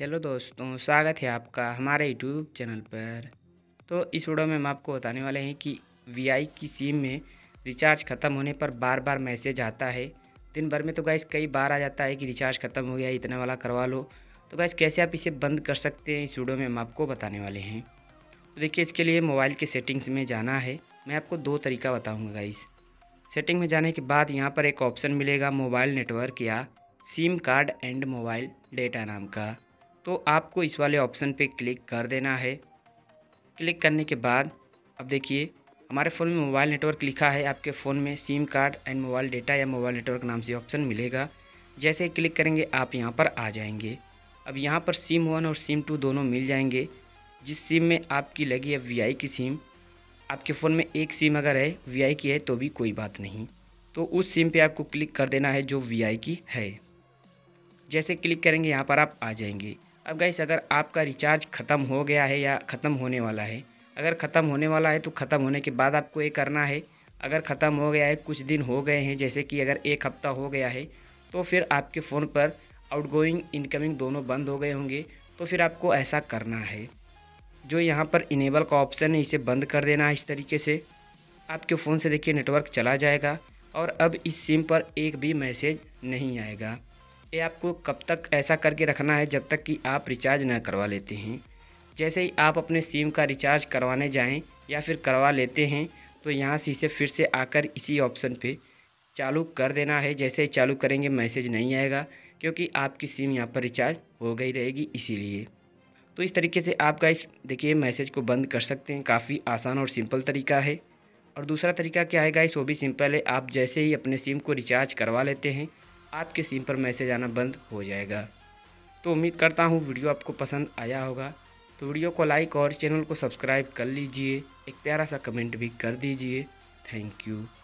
Hello दोस्तों, स्वागत है आपका हमारे यूट्यूब चैनल पर। तो इस वीडियो में हम आपको बताने वाले हैं कि वीआई की सिम में रिचार्ज ख़त्म होने पर बार बार मैसेज आता है। दिन भर में तो गाइस कई बार आ जाता है कि रिचार्ज ख़त्म हो गया, इतना वाला करवा लो। तो गाइस कैसे आप इसे बंद कर सकते हैं, इस वीडियो में हम आपको बताने वाले हैं। तो देखिए, इसके लिए मोबाइल के सेटिंग्स में जाना है। मैं आपको दो तरीका बताऊँगा गाइस। सेटिंग में जाने के बाद यहाँ पर एक ऑप्शन मिलेगा मोबाइल नेटवर्क या SIM card and mobile data नाम का। तो आपको इस वाले ऑप्शन पे क्लिक कर देना है। क्लिक करने के बाद अब देखिए, हमारे फ़ोन में मोबाइल नेटवर्क लिखा है। आपके फ़ोन में SIM card and mobile data या मोबाइल नेटवर्क नाम से ऑप्शन मिलेगा। जैसे ही क्लिक करेंगे आप यहाँ पर आ जाएंगे। अब यहाँ पर सिम 1 और सिम 2 दोनों मिल जाएंगे। जिस सिम में आपकी लगी है वीआई की सिम, आपके फ़ोन में एक सिम अगर है वीआई की है तो भी कोई बात नहीं। तो उस सिम पे आपको क्लिक कर देना है जो वीआई की है। जैसे क्लिक करेंगे यहाँ पर आप आ जाएंगे। अब गाइस, अगर आपका रिचार्ज ख़त्म हो गया है या ख़त्म होने वाला है, अगर ख़त्म होने वाला है तो ख़त्म होने के बाद आपको ये करना है। अगर ख़त्म हो गया है, कुछ दिन हो गए हैं, जैसे कि अगर एक हफ़्ता हो गया है, तो फिर आपके फ़ोन पर आउटगोइंग इनकमिंग दोनों बंद हो गए होंगे। तो फिर आपको ऐसा करना है, जो यहाँ पर इनेबल का ऑप्शन है इसे बंद कर देना है। इस तरीके से आपके फ़ोन से देखिए नेटवर्क चला जाएगा और अब इस सिम पर एक भी मैसेज नहीं आएगा। ये आपको कब तक ऐसा करके रखना है, जब तक कि आप रिचार्ज ना करवा लेते हैं। जैसे ही आप अपने सिम का रिचार्ज करवाने जाएं या फिर करवा लेते हैं, तो यहाँ से इसे फिर से आकर इसी ऑप्शन पे चालू कर देना है। जैसे ही चालू करेंगे मैसेज नहीं आएगा, क्योंकि आपकी सिम यहाँ पर रिचार्ज हो गई रहेगी इसीलिए। तो इस तरीके से आप गाइस देखिए मैसेज को बंद कर सकते हैं। काफ़ी आसान और सिंपल तरीका है। और दूसरा तरीका क्या है गाइस, वो भी सिंपल है। आप जैसे ही अपने सिम को रिचार्ज करवा लेते हैं, आपके सिम पर मैसेज आना बंद हो जाएगा। तो उम्मीद करता हूँ वीडियो आपको पसंद आया होगा। तो वीडियो को लाइक और चैनल को सब्सक्राइब कर लीजिए। एक प्यारा सा कमेंट भी कर दीजिए। Thank you.